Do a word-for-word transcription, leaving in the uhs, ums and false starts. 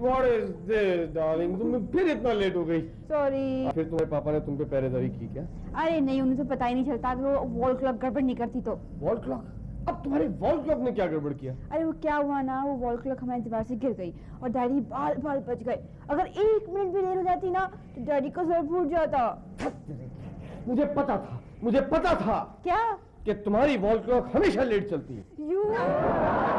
What is this, darling? तुम फिर इतना लेट हो गई। सॉरी। फिर तुम्हारे पापा ने तुम पे पहरेदारी की क्या? अरे नहीं, उन्हें तो पता ही नहीं चलता अगर वो वॉल क्लॉक गड़बड़ नहीं करती तो। Wall clock? अब तुम्हारे वॉल क्लॉक ने क्या गड़बड़ किया? अरे वो क्या हुआ ना, वो वॉल क्लॉक हमारी दीवार से गिर गई और डैडी बाल बाल बच गए। अगर एक मिनट भी देर हो जाती ना तो डैडी का सर फूट जाता। मुझे पता था, मुझे पता था। क्या? कि तुम्हारी वॉल क्लॉक हमेशा लेट चलती है। यू